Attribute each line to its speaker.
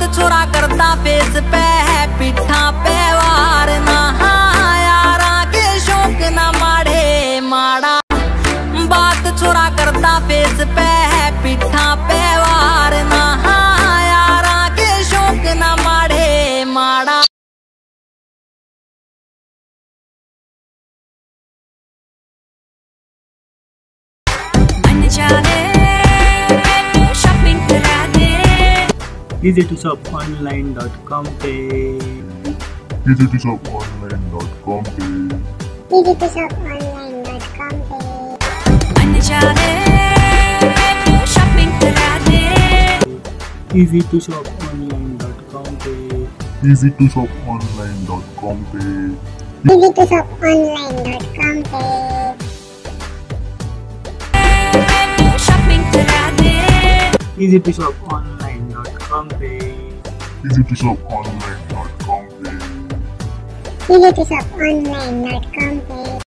Speaker 1: छोरा करता फेस पे है पिठा पे वार ना यारा के शौक ना माड़े माड़ा। बात छोरा करता फेस पे है पिठा पे वार ना यारा के शौक ना माड़े माड़ा।
Speaker 2: Easy to shop online.com पे
Speaker 3: Easy to shop online.com पे
Speaker 4: Easy to shop online.com पे
Speaker 1: शॉपिंग करा दे।
Speaker 2: Easy to shop online.com पे
Speaker 3: Easy to shop online.com पे
Speaker 4: Easy to shop online.com पे
Speaker 1: शॉपिंग करा दे।
Speaker 2: Easy to shop online.com पे
Speaker 3: Easy to shop online.com पे
Speaker 4: Easy to shop online.com